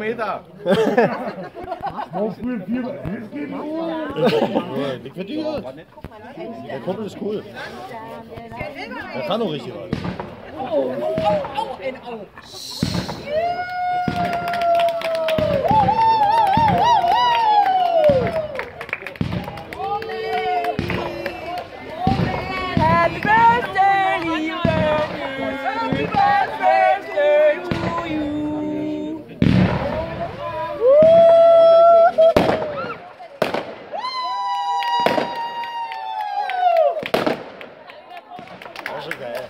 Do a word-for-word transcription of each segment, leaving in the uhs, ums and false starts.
Meter. Liquidiert. Der Kumpel ist cool. Der kann auch richtig was. Oh, oh, oh, oh, en oh. Happy birthday, Liebe. Happy birthday to you. Das ist so geil.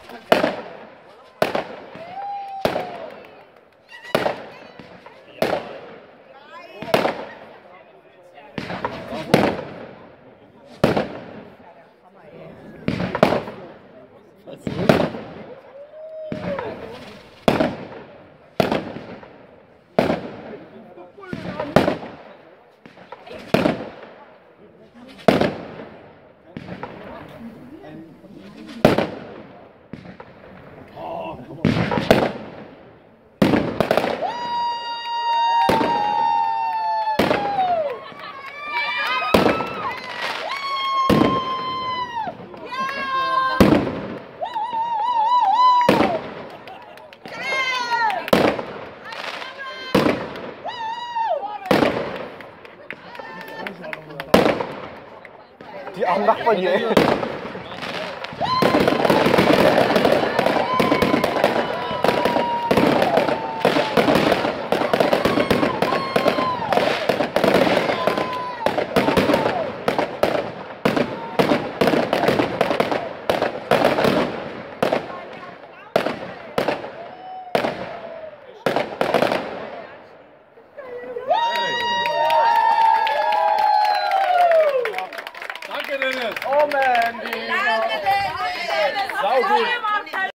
Die armen Nachbarn hier. Oh man, die... Danke, Dennis. Sau gut.